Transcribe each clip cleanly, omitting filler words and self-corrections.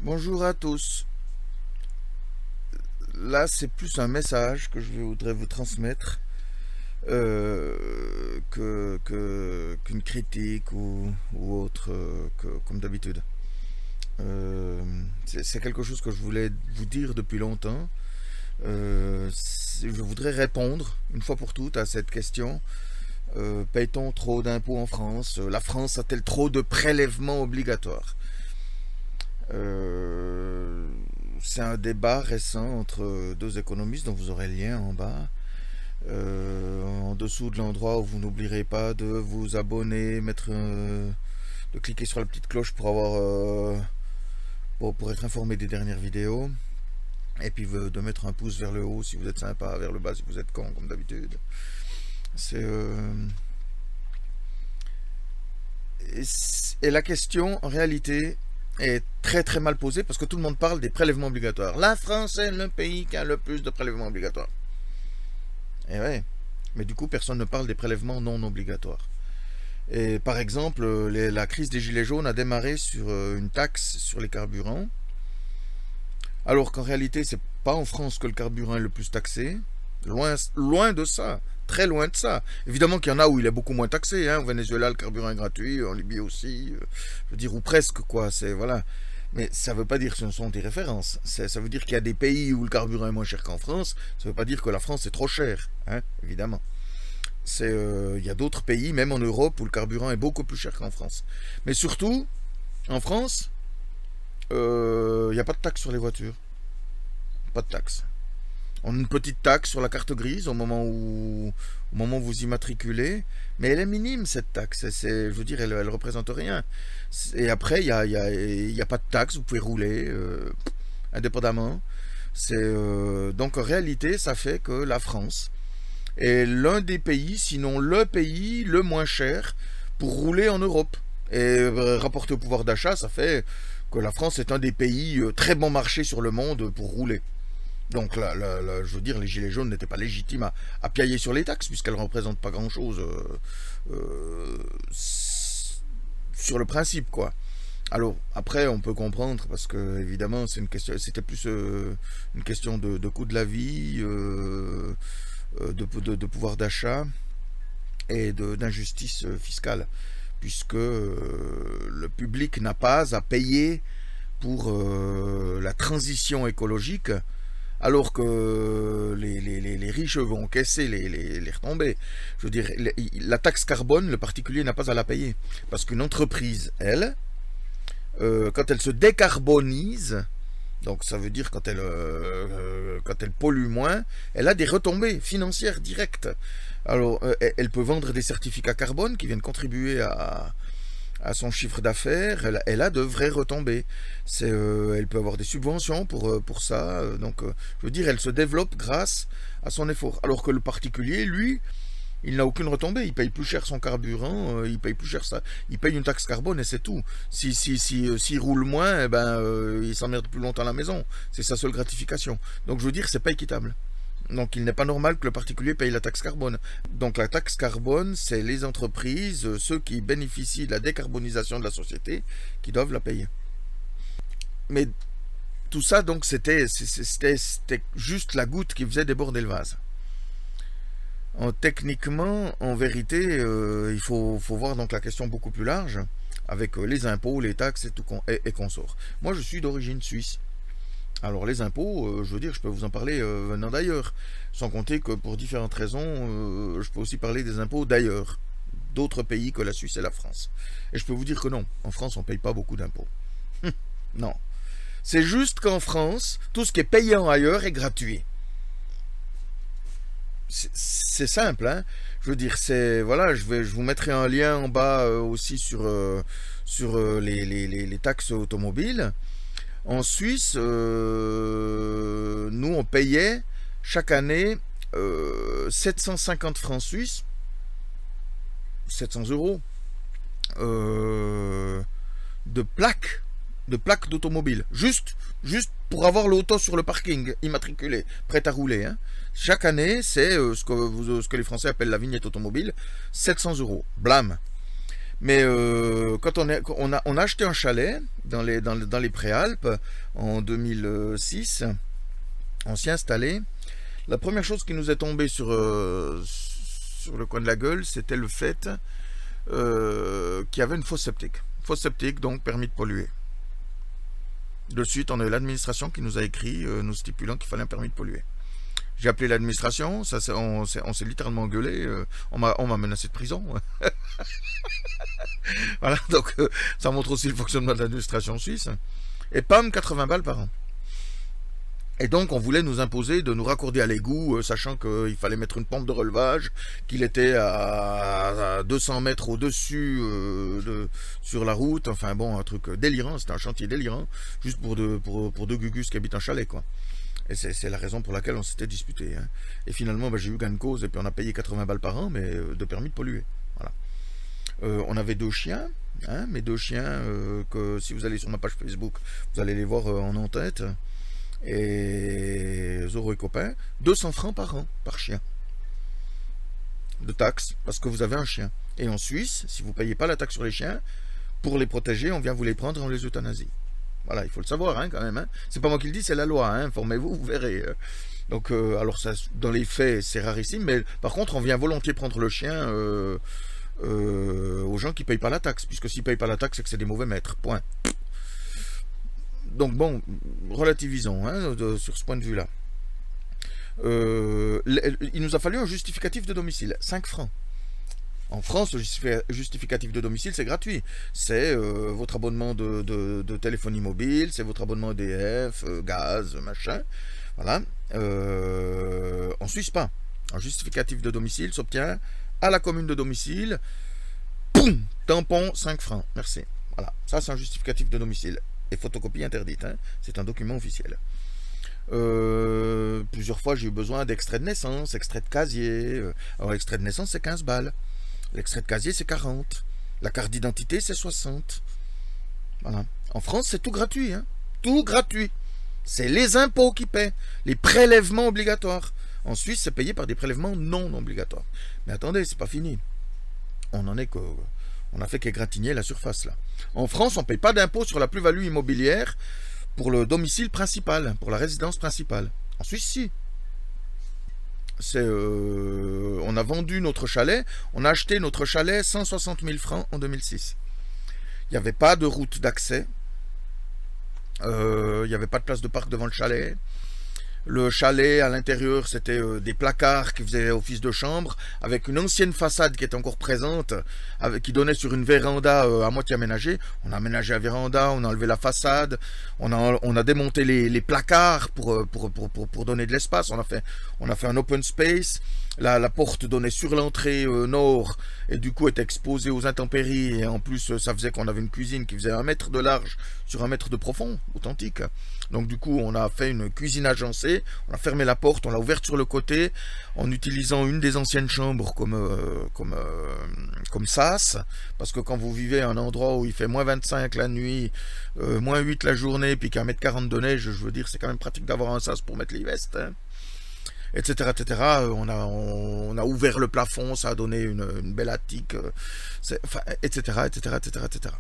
Bonjour à tous. Là, c'est plus un message que je voudrais vous transmettre qu'une critique ou autre, comme d'habitude. C'est quelque chose que je voulais vous dire depuis longtemps. Je voudrais répondre une fois pour toutes à cette question. Paye-t-on trop d'impôts en France? La France a-t-elle trop de prélèvements obligatoires? C'est un débat récent entre deux économistes dont vous aurez le lien en bas. En dessous de l'endroit où vous n'oublierez pas de vous abonner, de cliquer sur la petite cloche pour avoir pour être informé des dernières vidéos. Et puis de mettre un pouce vers le haut si vous êtes sympa, vers le bas si vous êtes con comme d'habitude. Et la question en réalité est très très mal posée parce que tout le monde parle des prélèvements obligatoires. La France est le pays qui a le plus de prélèvements obligatoires. Et ouais, mais du coup personne ne parle des prélèvements non obligatoires. Et par exemple, la crise des gilets jaunes a démarré sur une taxe sur les carburants, alors qu'en réalité c'est pas en France que le carburant est le plus taxé, loin de ça. Très loin de ça. Évidemment qu'il y en a où il est beaucoup moins taxé. Au Venezuela, le carburant est gratuit. En Libye aussi. Je veux dire, ou presque, quoi. Voilà. Mais ça ne veut pas dire que ce sont des références. Ça veut dire qu'il y a des pays où le carburant est moins cher qu'en France. Ça ne veut pas dire que la France est trop chère. Évidemment. Il y a d'autres pays, même en Europe, où le carburant est beaucoup plus cher qu'en France. Mais surtout, en France, il n'y a pas de taxe sur les voitures. Pas de taxe. On a une petite taxe sur la carte grise au moment où vous immatriculez, mais elle est minime cette taxe. Je veux dire, elle représente rien. Et après, il y a pas de taxe, vous pouvez rouler indépendamment. Donc en réalité, ça fait que la France est l'un des pays, sinon le pays le moins cher pour rouler en Europe. Et rapporté au pouvoir d'achat, ça fait que la France est un des pays très bon marché sur le monde pour rouler. Donc là, je veux dire, les gilets jaunes n'étaient pas légitimes à piailler sur les taxes, puisqu'elles ne représentent pas grand-chose sur le principe, quoi. Alors, après, on peut comprendre, parce que, évidemment, c'était plus une question de coût de la vie, de pouvoir d'achat et d'injustice fiscale, puisque le public n'a pas à payer pour la transition écologique, alors que les riches vont encaisser les retombées. Je veux dire, la taxe carbone, le particulier n'a pas à la payer. Parce qu'une entreprise, elle, quand elle se décarbonise, donc ça veut dire quand elle pollue moins, elle a des retombées financières directes. Alors, elle peut vendre des certificats carbone qui viennent contribuer à son chiffre d'affaires, elle a de vraies retombées. Elle peut avoir des subventions pour ça. Donc, je veux dire, elle se développe grâce à son effort. Alors que le particulier, lui, il n'a aucune retombée. Il paye plus cher son carburant, il paye plus cher ça. Il paye une taxe carbone et c'est tout. S'il roule moins, il s'emmerde plus longtemps à la maison. C'est sa seule gratification. Donc, je veux dire, c'est pas équitable. Donc il n'est pas normal que le particulier paye la taxe carbone. Donc la taxe carbone, c'est les entreprises, ceux qui bénéficient de la décarbonisation de la société, qui doivent la payer. Mais tout ça, donc, c'était juste la goutte qui faisait déborder le vase. Techniquement, en vérité, il faut voir donc la question beaucoup plus large, avec les impôts, les taxes et consorts. Moi, je suis d'origine suisse. Alors les impôts, je veux dire, je peux vous en parler venant d'ailleurs, sans compter que pour différentes raisons, je peux aussi parler des impôts d'ailleurs, d'autres pays que la Suisse et la France. Et je peux vous dire que non, en France on ne paye pas beaucoup d'impôts. Non. C'est juste qu'en France, tout ce qui est payant ailleurs est gratuit. C'est simple, hein. Je veux dire, voilà, je vous mettrai un lien en bas aussi sur les taxes automobiles. En Suisse, nous, on payait chaque année 750 francs suisses, 700 euros, de plaques d'automobile. Juste pour avoir l'auto sur le parking, immatriculé, prêt à rouler. Chaque année, c'est ce que les Français appellent la vignette automobile, 700 euros. Blâme. Mais quand on a acheté un chalet dans les Préalpes en 2006, on s'y est installé. La première chose qui nous est tombée sur le coin de la gueule, c'était le fait qu'il y avait une fosse septique. Fosse septique, donc permis de polluer. De suite, on a eu l'administration qui nous a écrit, nous stipulant qu'il fallait un permis de polluer. J'ai appelé l'administration, on s'est littéralement engueulé, on m'a menacé de prison. Voilà, donc ça montre aussi le fonctionnement de l'administration suisse. Et pam, 80 balles par an. Et donc on voulait nous imposer de nous raccorder à l'égout, sachant qu'il fallait mettre une pompe de relevage, qu'il était à 200 mètres au-dessus sur la route. Enfin bon, un truc délirant, c'était un chantier délirant, juste pour deux gugus qui habitent un chalet, quoi. Et c'est la raison pour laquelle on s'était disputé. Hein. Et finalement, j'ai eu gain de cause, et puis on a payé 80 balles par an, mais de permis de polluer. Voilà. On avait 2 chiens, hein, mes 2 chiens, que si vous allez sur ma page Facebook, vous allez les voir en en-tête. Et Zoro et copains, 200 francs par an, par chien. De taxes, parce que vous avez un chien. Et en Suisse, si vous ne payez pas la taxe sur les chiens, pour les protéger, on vient vous les prendre et on les euthanasie. Voilà, il faut le savoir, hein, quand même. Hein. C'est pas moi qui le dis, c'est la loi. Hein, informez-vous, vous verrez. Donc, alors, ça, dans les faits, c'est rarissime. Mais par contre, on vient volontiers prendre le chien aux gens qui ne payent pas la taxe. Puisque s'ils ne payent pas la taxe, c'est que c'est des mauvais maîtres. Point. Donc, bon, relativisons hein, sur ce point de vue-là. Il nous a fallu un justificatif de domicile. 5 francs. En France, le justificatif de domicile, c'est gratuit. C'est votre abonnement de téléphonie mobile, c'est votre abonnement EDF, gaz, machin. Voilà. En Suisse, pas. Un justificatif de domicile s'obtient à la commune de domicile. Poum, tampon, 5 francs. Merci. Voilà. Ça, c'est un justificatif de domicile. Et photocopie interdite. Hein. C'est un document officiel. Plusieurs fois, j'ai eu besoin d'extrait de naissance, extrait de casier. Alors, l'extrait de naissance, c'est 15 balles. L'extrait de casier, c'est 40. La carte d'identité, c'est 60. Voilà. En France, c'est tout gratuit. Hein. Tout gratuit. C'est les impôts qui paient. Les prélèvements obligatoires. En Suisse, c'est payé par des prélèvements non obligatoires. Mais attendez, c'est pas fini. On en est que... On a fait qu'égratigner la surface, là. En France, on ne paye pas d'impôt sur la plus-value immobilière pour le domicile principal, pour la résidence principale. En Suisse, si. On a vendu notre chalet, on a acheté notre chalet 160 000 francs en 2006. Il n'y avait pas de route d'accès, il n'y avait pas de place de parc devant le chalet. Le chalet, à l'intérieur, c'était des placards qui faisaient office de chambre, avec une ancienne façade qui était encore présente, qui donnait sur une véranda à moitié aménagée. On a aménagé la véranda, on a enlevé la façade, on a démonté les placards pour donner de l'espace. On a fait un open space. La porte donnait sur l'entrée nord, et du coup était exposée aux intempéries, et en plus ça faisait qu'on avait une cuisine qui faisait 1 mètre de large sur 1 mètre de profond, authentique. Donc du coup on a fait une cuisine agencée, on a fermé la porte, on l'a ouverte sur le côté, en utilisant une des anciennes chambres comme sas, parce que quand vous vivez à un endroit où il fait moins 25 la nuit, moins 8 la journée, puis qu'à 1,40 m de neige, je veux dire, c'est quand même pratique d'avoir un sas pour mettre les vestes, hein. Etc., etc. On a ouvert le plafond, ça a donné une belle attique, etc., etc., etc., etc.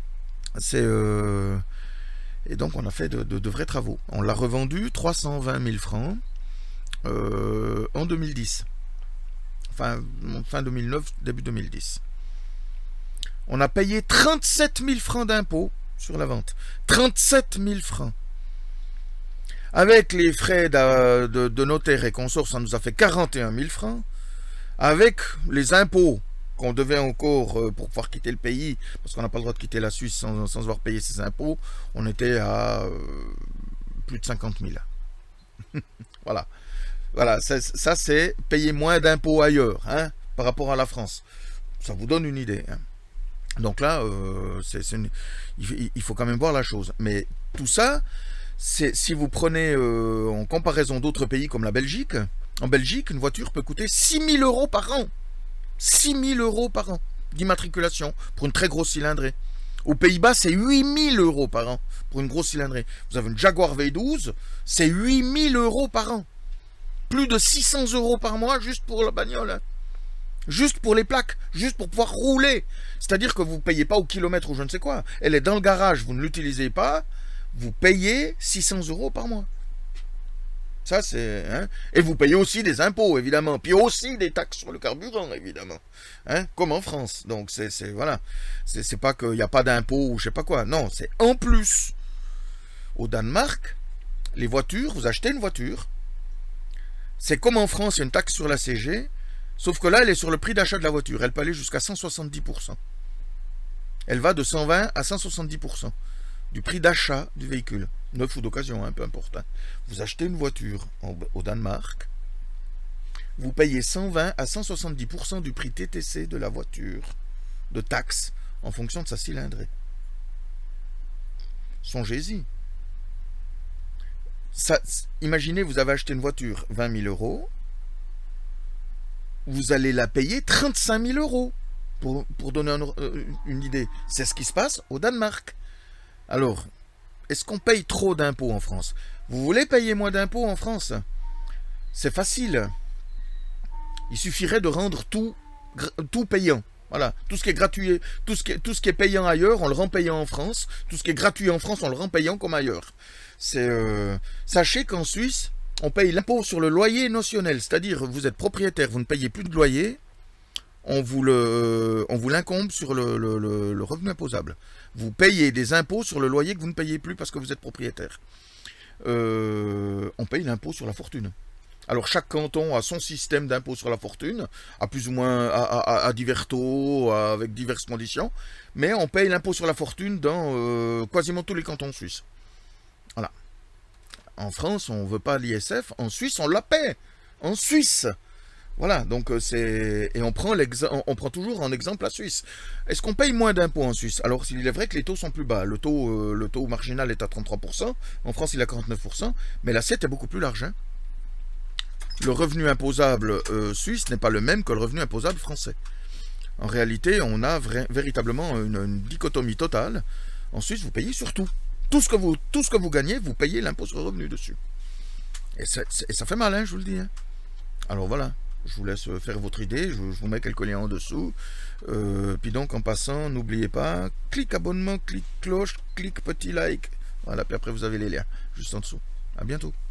Et donc on a fait de vrais travaux. On l'a revendu 320 000 francs en 2010. Fin 2009, début 2010. On a payé 37 000 francs d'impôts sur la vente. 37 000 francs. Avec les frais de notaire et consorts, ça nous a fait 41 000 francs. Avec les impôts qu'on devait encore pour pouvoir quitter le pays, parce qu'on n'a pas le droit de quitter la Suisse sans avoir payé ses impôts, on était à plus de 50 000. Voilà. Voilà, ça c'est payer moins d'impôts ailleurs, hein, par rapport à la France. Ça vous donne une idée. Hein. Donc là, il faut quand même voir la chose. Mais tout ça... Si vous prenez en comparaison d'autres pays comme la Belgique, en Belgique, une voiture peut coûter 6 000 € par an. 6 000 € par an d'immatriculation pour une très grosse cylindrée. Aux Pays-Bas, c'est 8 000 € par an pour une grosse cylindrée. Vous avez une Jaguar V12, c'est 8 000 € par an. Plus de 600 € par mois juste pour la bagnole. Hein. Juste pour les plaques, juste pour pouvoir rouler. C'est-à-dire que vous ne payez pas au kilomètre ou je ne sais quoi. Elle est dans le garage, vous ne l'utilisez pas, vous payez 600 € par mois. Ça, c'est... Hein? Et vous payez aussi des impôts, évidemment. Puis aussi des taxes sur le carburant, évidemment. Hein? Comme en France. Donc, voilà. C'est pas qu'il n'y a pas d'impôts ou je sais pas quoi. Non, c'est en plus. Au Danemark, les voitures, vous achetez une voiture. C'est comme en France, il y a une taxe sur la CG. Sauf que là, elle est sur le prix d'achat de la voiture. Elle peut aller jusqu'à 170%. Elle va de 120 à 170% du prix d'achat du véhicule. Neuf ou d'occasion, hein, peu importe. Hein. Vous achetez une voiture au Danemark, vous payez 120 à 170% du prix TTC de la voiture, de taxes, en fonction de sa cylindrée. Songez-y. Imaginez, vous avez acheté une voiture 20 000 €, vous allez la payer 35 000 €, pour donner une idée. C'est ce qui se passe au Danemark. Alors, est-ce qu'on paye trop d'impôts en France? Vous voulez payer moins d'impôts en France? C'est facile. Il suffirait de rendre tout payant. Voilà, tout ce qui est gratuit, tout ce qui est payant ailleurs, on le rend payant en France. Tout ce qui est gratuit en France, on le rend payant comme ailleurs. Sachez qu'en Suisse, on paye l'impôt sur le loyer notionnel, c'est-à-dire vous êtes propriétaire, vous ne payez plus de loyer, on vous l'incombe sur le revenu imposable. Vous payez des impôts sur le loyer que vous ne payez plus parce que vous êtes propriétaire. On paye l'impôt sur la fortune. Alors chaque canton a son système d'impôt sur la fortune, à plus ou moins à divers taux, avec diverses conditions, mais on paye l'impôt sur la fortune dans quasiment tous les cantons suisses. Voilà. En France, on ne veut pas l'ISF, en Suisse, on la paie. En Suisse. Voilà, donc et on prend toujours en exemple la Suisse. Est-ce qu'on paye moins d'impôts en Suisse? Alors, il est vrai que les taux sont plus bas. Le taux marginal est à 33%, en France, il est à 49%, mais l'assiette est beaucoup plus large. Hein. Le revenu imposable suisse n'est pas le même que le revenu imposable français. En réalité, on a véritablement une dichotomie totale. En Suisse, vous payez sur tout. Tout ce que vous gagnez, vous payez l'impôt sur le revenu dessus. Et ça fait mal, hein, je vous le dis. Hein. Alors voilà, je vous laisse faire votre idée, je vous mets quelques liens en dessous. Puis donc, en passant, n'oubliez pas, clic abonnement, clic cloche, clic petit like. Voilà, puis après vous avez les liens, juste en dessous. À bientôt.